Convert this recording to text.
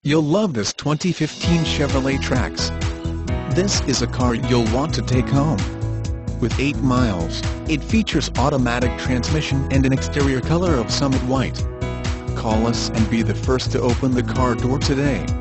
You'll love this 2015 Chevrolet Trax. This is a car you'll want to take home. With 8 miles, it features automatic transmission and an exterior color of Summit White. Call us and be the first to open the car door today.